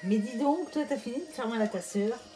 Mais dis donc, toi, t'as fini de faire mal à ta sœur.